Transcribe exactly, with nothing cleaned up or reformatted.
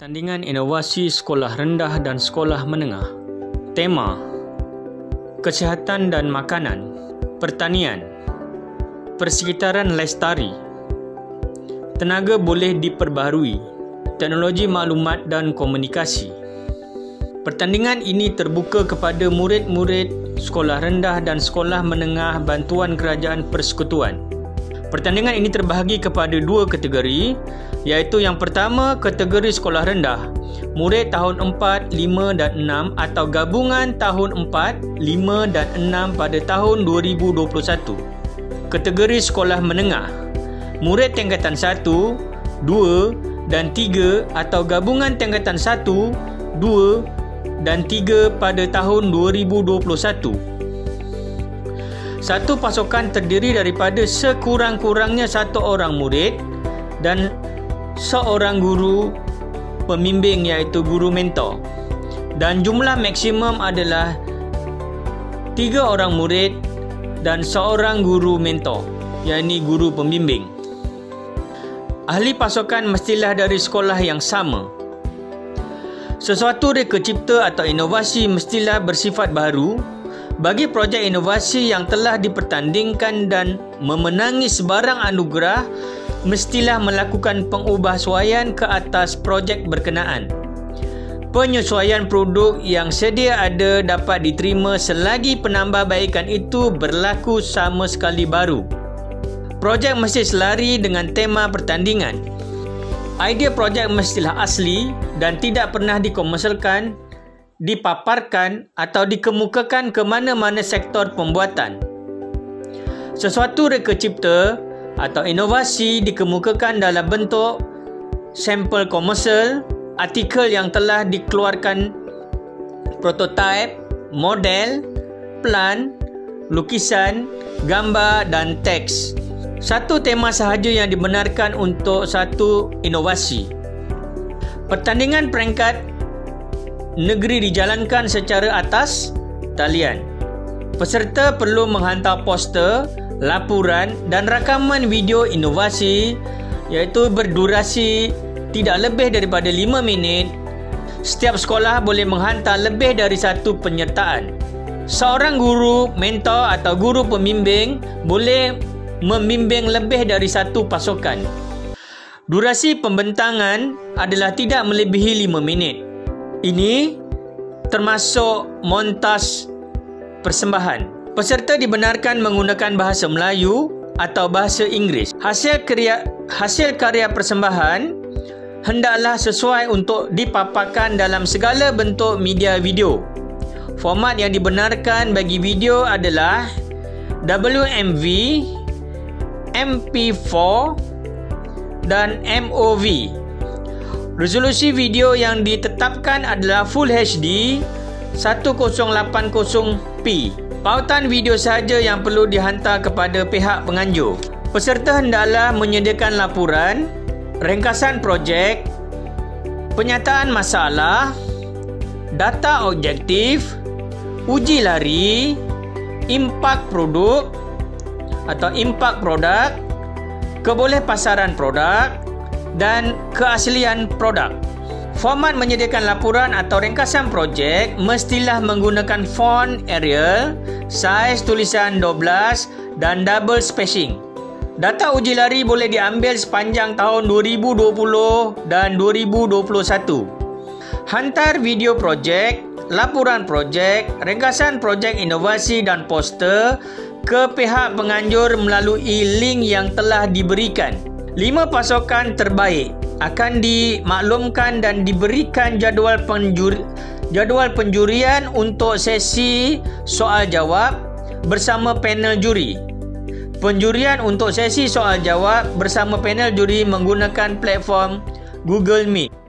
Pertandingan inovasi sekolah rendah dan sekolah menengah. Tema: kesihatan dan makanan, pertanian, persekitaran lestari. Tenaga boleh diperbaharui, teknologi maklumat dan komunikasi. Pertandingan ini terbuka kepada murid-murid sekolah rendah dan sekolah menengah bantuan kerajaan persekutuan. Pertandingan ini terbahagi kepada dua kategori, iaitu yang pertama, kategori sekolah rendah, murid tahun empat, lima dan enam atau gabungan tahun empat, lima dan enam pada tahun dua ribu dua puluh satu. Kategori sekolah menengah, murid tingkatan satu, dua dan tiga atau gabungan tingkatan satu, dua dan tiga pada tahun dua ribu dua puluh satu. Satu pasukan terdiri daripada sekurang-kurangnya satu orang murid dan seorang guru pembimbing, iaitu guru mentor, dan jumlah maksimum adalah tiga orang murid dan seorang guru mentor, iaitu guru pembimbing. Ahli pasukan mestilah dari sekolah yang sama. Sesuatu reka cipta atau inovasi mestilah bersifat baru. Bagi projek inovasi yang telah dipertandingkan dan memenangi sebarang anugerah, mestilah melakukan pengubahsuaian ke atas projek berkenaan. Penyesuaian produk yang sedia ada dapat diterima selagi penambahbaikan itu berlaku sama sekali baru. Projek mesti selari dengan tema pertandingan. Idea projek mestilah asli dan tidak pernah dikomersialkan, dipaparkan atau dikemukakan ke mana-mana sektor pembuatan. Sesuatu reka cipta atau inovasi dikemukakan dalam bentuk sampel komersial, artikel yang telah dikeluarkan, prototipe, model, plan, lukisan, gambar dan teks. Satu tema sahaja yang dibenarkan untuk satu inovasi. Pertandingan peringkat negeri dijalankan secara atas talian. Peserta perlu menghantar poster, laporan dan rakaman video inovasi, iaitu berdurasi tidak lebih daripada lima minit. Setiap sekolah boleh menghantar lebih dari satu penyertaan. Seorang guru, mentor atau guru pembimbing boleh membimbing lebih dari satu pasukan. Durasi pembentangan adalah tidak melebihi lima minit. Ini termasuk montas persembahan. Peserta dibenarkan menggunakan bahasa Melayu atau bahasa Inggeris. Hasil karya, hasil karya persembahan hendaklah sesuai untuk dipaparkan dalam segala bentuk media video. Format yang dibenarkan bagi video adalah W M V, M P four dan M O V. Resolusi video yang ditetapkan adalah Full H D seribu lapan puluh p. Pautan video sahaja yang perlu dihantar kepada pihak penganjur. Peserta hendaklah menyediakan laporan, ringkasan projek, penyataan masalah, data objektif, uji lari, impak produk atau impak produk, kebolehpasaran produk dan keaslian produk. Format menyediakan laporan atau ringkasan projek mestilah menggunakan font Arial, saiz tulisan dua belas dan double spacing. Data uji lari boleh diambil sepanjang tahun dua ribu dua puluh dan dua ribu dua puluh satu. Hantar video projek, laporan projek, ringkasan projek inovasi dan poster ke pihak penganjur melalui link yang telah diberikan. Lima pasukan terbaik akan dimaklumkan dan diberikan jadual penjuri, jadual penjurian untuk sesi soal jawab bersama panel juri. Penjurian untuk sesi soal jawab bersama panel juri menggunakan platform Google Meet.